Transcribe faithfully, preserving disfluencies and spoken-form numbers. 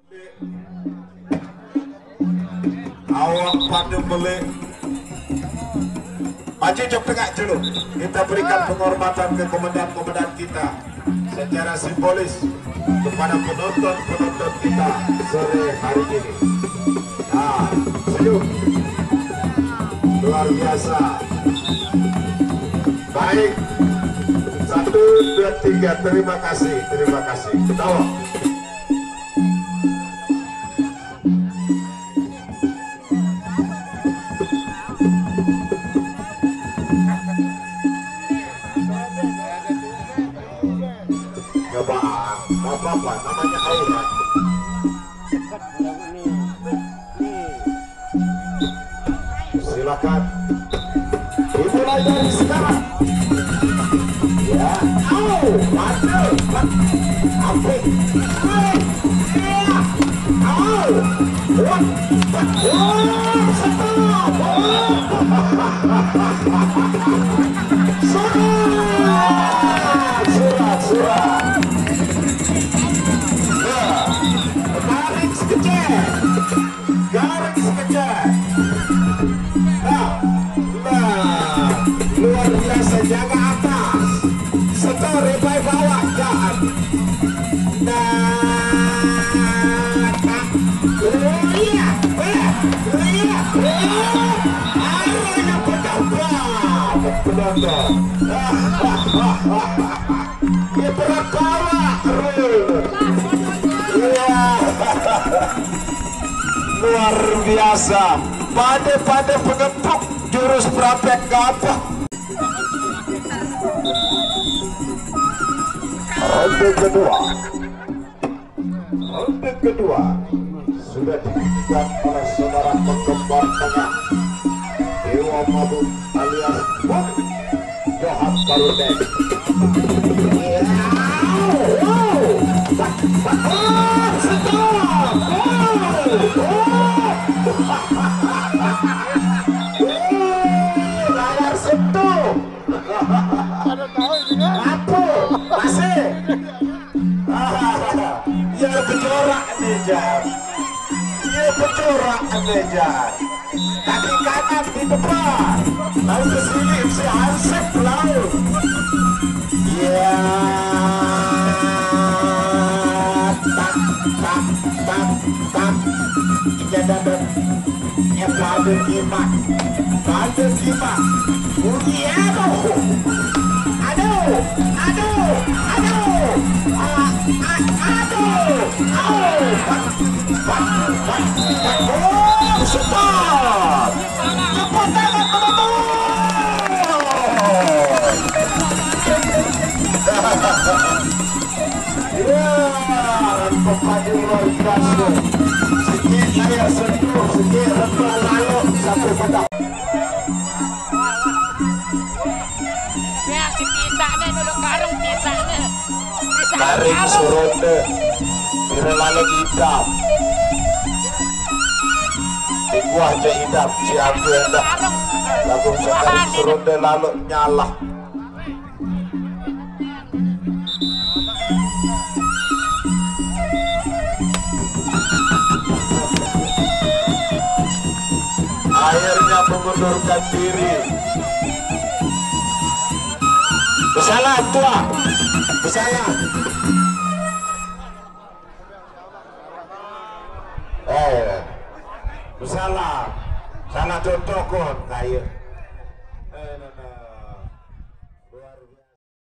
Awak pada beli maju jok tengah dulu. Kita berikan penghormatan ke komandan-komandan kita secara simbolis kepada penonton-penonton kita sore hari ini. Nah, senyum luar biasa. Baik, satu, dua, tiga. Terima kasih, terima kasih. Ketawa. Apa namanya aurat. Silakan dimulai dari sekarang ya. Au mantap apik ya. Au wah wah stop surat surat surat garing sekejap, garing sekejap. Nah, nah, luar biasa, jaga atas, setor rebai bawah, jangan. Nah, oh iya, eh, oh iya, oh, arahnya pedang, pedang, dia berat bawah, luar biasa. Pada-pada penepuk jurus praktek apa? Ronde kedua, ronde kedua sudah dipimpin oleh saudara penggemar tengah Dewa Mabuk alias Bung Johan Barudek. Layar sentuh. Apa? Masih. Ya bercorak nih Jar. Ya bercorak nih Jar. Kaki kanan di depan. Lalu ke sini si Hansip lalu. Ya. Tak tak tak tak. Ya dapat. Ya pada lima, pada lima. Bunyi aduh, aduh, aduh, aduh, ah, ah, aduh, aduh, bat, bat, bat, bat, oh, stop, cepat tangan penonton. Ya, pepadu luar biasa. Sedikit layar sentuh, sedikit rendah lalu satu pedang. Ya si pisaknya dulu karung pisaknya. Tarik seronde, kira lalu hitam. Di buah je hitam, si aku hendak. Lagu sekarang seronde lalu nyala. Akhirnya mengundurkan diri. Bersalah tua, bersalah. Eh, bersalah. Salah contoh kon kayu.